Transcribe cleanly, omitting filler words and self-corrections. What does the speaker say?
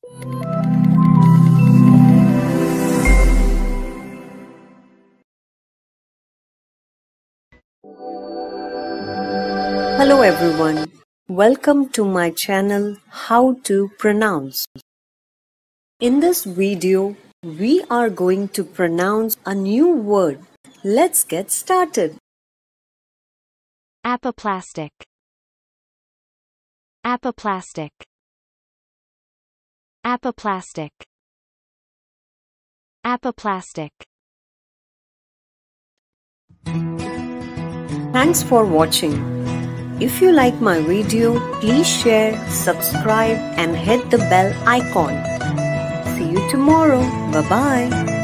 Hello everyone, welcome to my channel How to Pronounce. In this video, we are going to pronounce a new word. Let's get started. Apoplastic. Apoplastic. Apoplastic. Apoplastic. Thanks for watching. If you like my video, please share, subscribe and hit the bell icon. See you tomorrow. Bye-bye.